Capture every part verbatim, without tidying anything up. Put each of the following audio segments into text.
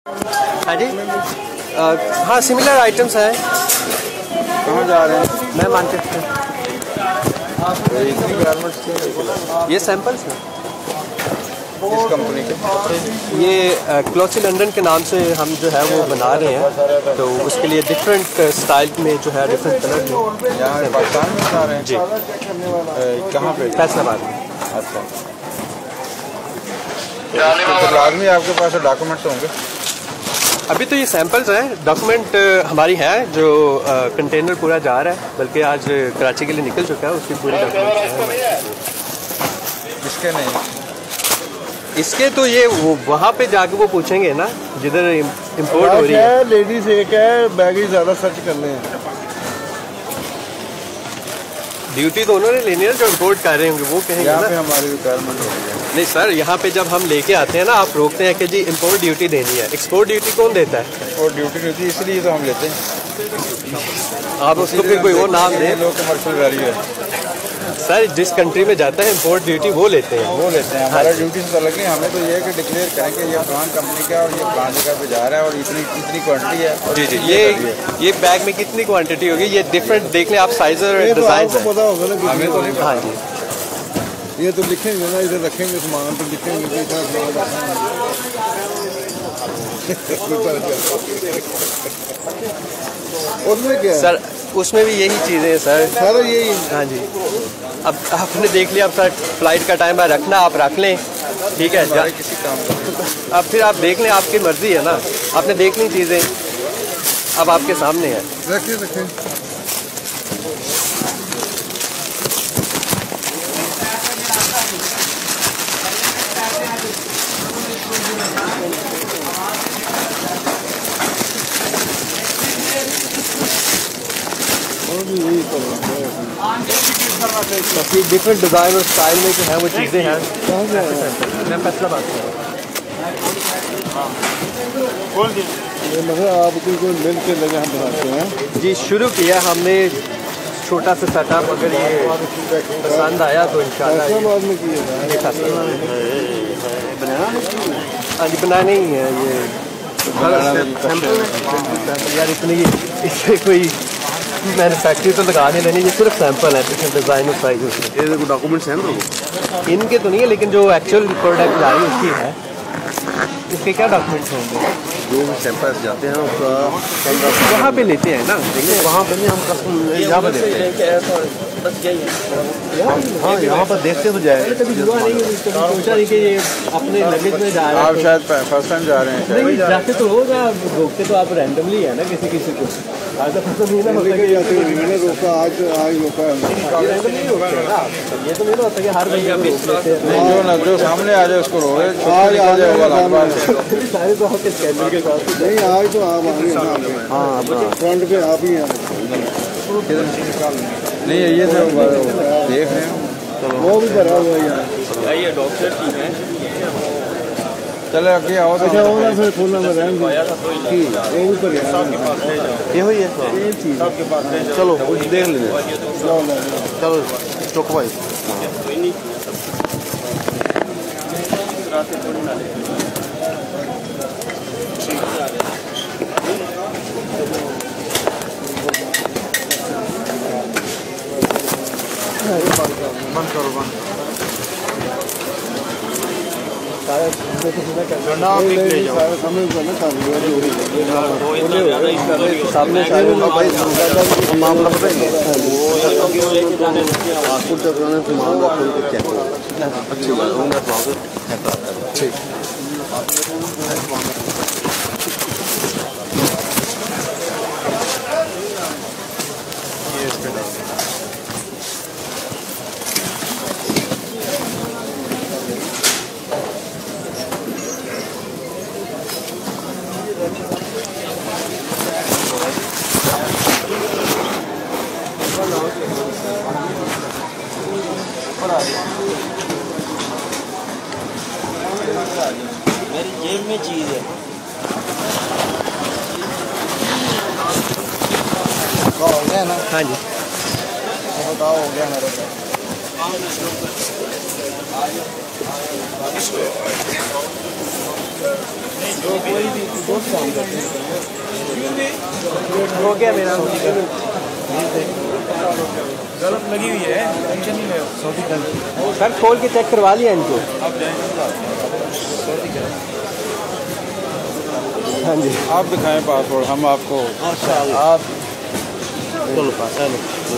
हाँ जी, आ, हाँ similar items हैं। कहाँ जा रहे हैं? मैं मार्केट से। ये सैंपल्स हैं किस कंपनी के? ये क्लॉसी लंदन के नाम से हम जो है वो बना रहे हैं, तो उसके लिए डिफरेंट स्टाइल में जो है डिफरेंट कलर में। यहाँ पाकिस्तान में बना रहे हैं जी। कहाँ पे? फैसलाबाद में। अच्छा, तो बाद में आपके पास डॉक्यूमेंट्स होंगे? अभी तो ये सैंपल्स हैं, डॉक्यूमेंट हमारी हैं जो कंटेनर पूरा जा रहा है, बल्कि आज कराची के लिए निकल चुका है, उसकी पूरी डॉक्यूमेंट। इसके नहीं, इसके तो ये वो वहाँ पे जाके वो पूछेंगे ना जिधर इम्पोर्ट हो रही है। लेडीज एक है, बैगेज ज़्यादा सर्च करने हैं। ड्यूटी तो उन्होंने लेनी है जो इम्पोर्ट कर रहे होंगे, वो कहेंगे यहाँ ना। पे हमारी रिक्वायरमेंट हो रही है। नहीं सर, यहाँ पे जब हम लेके आते हैं ना, आप रोकते हैं कि जी इम्पोर्ट ड्यूटी देनी है। एक्सपोर्ट ड्यूटी कौन देता है? एक्सपोर्ट ड्यूटी नहीं होती, इसलिए तो हम लेते हैं। आप उसको फिर कोई और नाम दें। लोग कमर्शियल वैल्यू है सर, जिस कंट्री में जाता है इम्पोर्ट ड्यूटी वो लेते हैं। वो लेते हैं, हमारा ड्यूटी से अलग नहीं। हमें तो ये है कि डिक्लेयर करें कि ये फलान कंपनी का और ये फलान जगह पे जा रहा है और इतनी इतनी क्वांटिटी है। जी जी, ये ये बैग में कितनी क्वांटिटी होगी, ये डिफरेंट देख लें आप, साइज और डिजाइन है। पता होगा ना, हमें तो नहीं। हाँ जी, ये तो लिखेंगे ना, इधर रखेंगे सामान तो लिखेंगे कि इतना उसमें क्या सर, उसमें भी यही चीज़ें हैं सर। सर यही, हाँ जी। अब आपने देख लिया, अब सर फ्लाइट का टाइम है, रखना आप रख लें, ठीक है। किसी काम अब फिर आप देख लें, आपकी मर्जी है ना, आपने देख ली चीज़ें, अब आपके सामने है। रखें रखें काफ़ी डिफरेंट डिज़ाइन और स्टाइल में जो है वो चीज़ें हैं। मैं फैसलाबाद से मतलब आपको कोई मिल के लगे हम बनाते हैं जी। शुरू किया हमने छोटा सा सेटअप, अगर ये पसंद आया तो इंशाल्लाह ये हाँ जी, बनाना ही है ये सैंपल यार। इतनी इससे कोई मैन्युफैक्चर तो लगा नहीं लेनी, ये सिर्फ सैंपल है, डिज़ाइन और साइज। ये डॉक्यूमेंट्स हैं ना? इनके तो नहीं है, लेकिन जो एक्चुअल प्रोडक्ट जा रही है उसकी है। इसके क्या डॉक्यूमेंट्स होंगे? जो भी सैंपल्स जाते हैं उसका वहाँ पे लेते हैं ना, वहाँ पर नहीं, हम कस्टम यहाँ पर देते हैं। हाँ, यहाँ पर देखते तो जाए। कभी हुआ नहीं, कभी सोचा नहीं कि ये अपने लगेज में जा रहे हैं। आप शायद फर्स्ट टाइम जा रहे हैं? नहीं, जाते तो होगा, रोकते तो आप रैंडमली है ना किसी किसी को। आज तक तो नहीं ना होता कि रोका, आज आज रोका है, रैंडमली होगा ना। ये तो नहीं ना होता कि हर बंदे को रोक लेते हैं। जो ना जो सामने आ जाए उसको रोके, आज आ जाएगा सारे तो आपके स्कैनर के साथ नहीं। आज तो आप आ रहे हैं, हाँ फ्रंट पे आप ही हैं। नहीं ये तो देख रहे हैं, वो भी भरा हुआ है यार। ये डॉक्टर की है, चले आगे आओ। अच्छा वो ना फिर खोलना में रहने वो भी पर ये हुई है ये चीज़ आपके पास। चलो कुछ देख लेंगे। चलो चौक भाई बंद करो, बंद सामने मामला बताएंगे। पासपोर्ट चेक अच्छी बात ठीक। मेरी जेब में चीज़ है। हो गया ना? हाँ जी, बताओ हो गया मेरे को। हो गया मेरा गलत लगी हुई है, टेंशन नहीं ले। सर खोल के चेक करवा लिया इनको। हाँ जी, आप दिखाएं पासपोर्ट, हम आपको आप चलो पास चलो।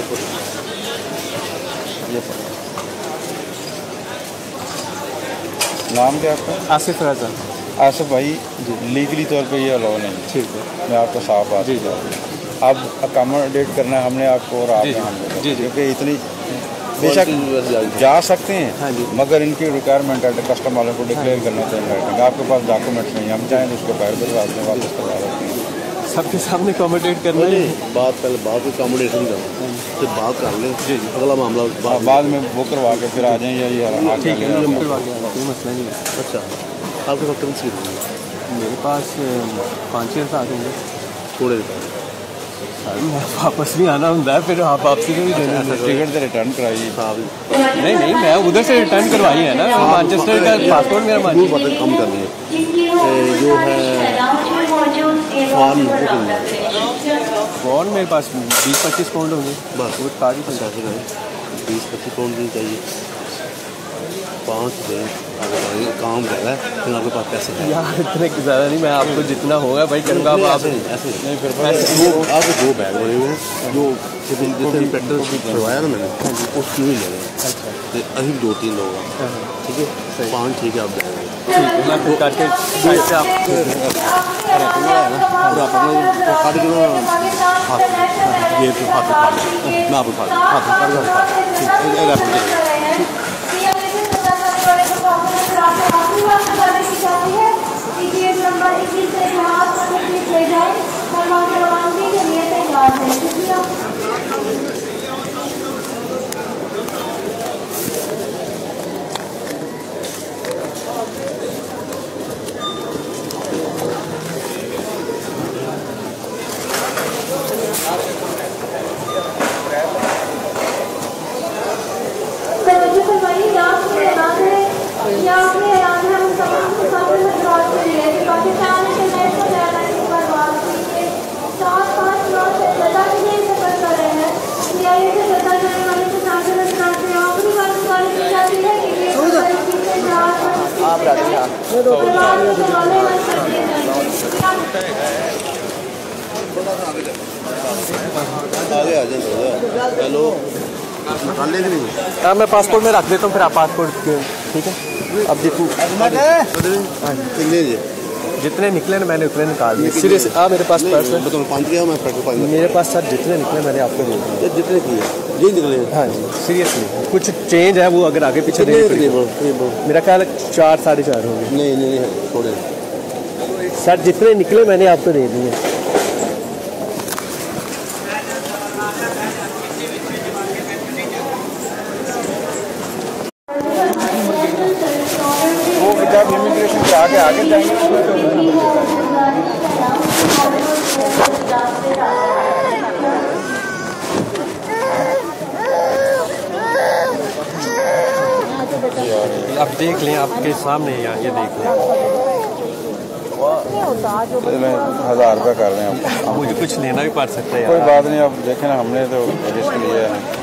नाम क्या आपका? आसिफ राजा। आसिफ भाई, लीगली तौर पे ये अलाउ नहीं। ठीक है, मैं आपको साफ बात जी जी आप अकोमोडेट करना है हमने आपको और आपने हमने, जी जी क्योंकि इतनी बेशक जा सकते हैं, हाँ जी, मगर इनकी रिक्वायरमेंट है कस्टम वालों को डिक्लेयर करना चाहिए। आपके पास डॉक्यूमेंट्स नहीं, हम चाहें तो उसको बाहर भिजवा दें, वापस करवा सकते हैं। सबके सामने अकोमोडेट करना है। बात पहले बात को अकोमोडेशन करना, फिर बात कर लें। जी जी, अगला मामला बाद, बाद में वो करवा के फिर आ जाएं या ये आके ठीक है, ले ये आएं। करवा के आना, कोई मसला नहीं है। अच्छा, आपके पास करेंसी मेरे पास पाँच छः सात होंगे थोड़े वापस भी आना होता है, फिर आप वापसी में भी देना है। टिकट तो रिटर्न कराइए। नहीं नहीं, मैं उधर से रिटर्न करवाई है ना, मैनचेस्टर का पासपोर्ट मेरा मैनचेस्टर। कम करनी है जो है फॉर्म कौन मेरे पास बीस पच्चीस पाउंड होंगे बस, वो कार्ड ही पैसा। बीस पच्चीस पाउंड नहीं चाहिए, पाँच दिन काम कर रहा है, फिर आपके पास पैसे हैं यार, इतने ज़्यादा नहीं, मैं आपको जितना होगा भाई करूँगा। आप ऐसे नहीं ऐसे नहीं, फिर वो आपके दो बैग बने हुए हैं जो जिसने इंस्पेक्टर करवाया ना मैंने, उसकी नहीं ले रहे हैं। अच्छा, अभी दो तीन लोग हैं, ठीक है, पाँच ठीक है, आप जाएंगे ठीक है, मैं फिर करके साइड से आप और आप अपना काट के ना हाथ ये फिर हाथ उठा लें, मैं आप उठा लें, हाथ उठा के उठा आप रखिए। आगे आ जाए। हेलो, निकाल ले नहीं? हाँ, मैं पासपोर्ट में रख देता हूँ, फिर आप पासपोर्ट ठीक है। अब जितने जितने निकले ना मैंने उतने निकाल दिए। सीरियस, हाँ मेरे पास पर्स है, पाँच किया मैं पाँच मेरे पास सर जितने निकले मैंने आपको दे दिए। जितने किए ये निकले? हाँ जी, सीरियसली कुछ चेंज है, वो अगर आगे पीछे मेरा ख्याल चार साढ़े चार होंगे। नहीं नहीं थोड़े सर, जितने निकले मैंने आपको दे दिए। वो जब इमिग्रेशन के आगे आगे जाएंगे अब देख लें, आपके सामने यहाँ ये देख लें। हजार रुपये कर रहे हैं आप। मुझे कुछ लेना भी पड़ सकता है यार। कोई बात नहीं, अब देखें ना, हमने तो रिस्क लिया है।